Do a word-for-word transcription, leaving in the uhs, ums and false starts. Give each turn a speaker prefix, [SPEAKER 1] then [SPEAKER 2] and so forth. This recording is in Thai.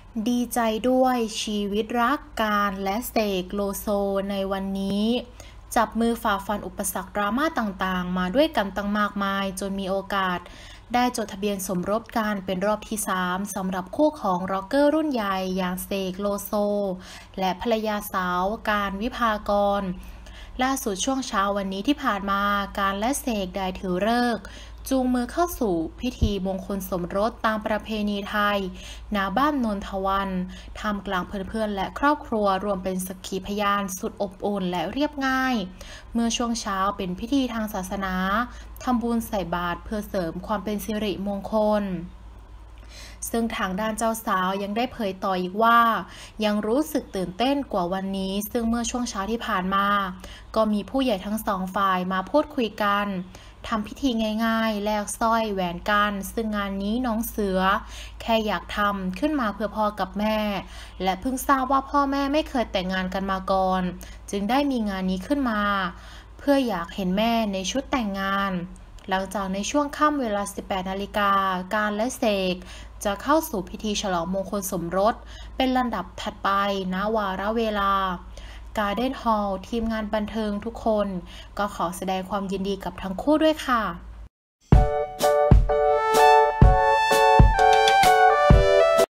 [SPEAKER 1] ดีใจด้วยชีวิตรักการและเสกโลโซในวันนี้จับมือฝ่าฟันอุปสรรคดราม่าต่างๆมาด้วยกันตั้งมากมายจนมีโอกาสได้จดทะเบียนสมรสกันเป็นรอบที่สามสำหรับคู่ของร็อกเกอร์รุ่นใหญ่อย่างเสกโลโซและภรรยาสาวการวิภากรล่าสุดช่วงเช้าวันนี้ที่ผ่านมาการและเสกได้ถือฤกษ์จูงมือเข้าสู่พิธีมงคลสมรสตามประเพณีไทยณบ้านนนทวันท่ามกลางเพื่อนๆและครอบครัวรวมเป็นสักขีพยานสุดอบอุ่นและเรียบง่ายเมื่อช่วงเช้าเป็นพิธีทางศาสนาทำบุญใส่บาตรเพื่อเสริมความเป็นสิริมงคลซึ่งทางด้านเจ้าสาวยังได้เผยต่ออีกว่ายังรู้สึกตื่นเต้นกว่าวันนี้ซึ่งเมื่อช่วงเช้าที่ผ่านมาก็มีผู้ใหญ่ทั้งสองฝ่ายมาพูดคุยกันทำพิธีง่ายๆแลกสร้อยแหวนกันซึ่งงานนี้น้องเสือแค่อยากทำขึ้นมาเพื่อพ่อกับแม่และเพิ่งทราบว่าพ่อแม่ไม่เคยแต่งงานกันมาก่อนจึงได้มีงานนี้ขึ้นมาเพื่ออยากเห็นแม่ในชุดแต่งงานหลังจากในช่วงค่ำเวลา สิบแปดนาฬิกา การและเสกจะเข้าสู่พิธีฉลองมงคลสมรสเป็นลำดับถัดไปณวาระเวลาการ์เด้นฮอลล์ทีมงานบันเทิงทุกคนก็ขอแสดงความยินดีกับทั้งคู่ด้วยค่ะ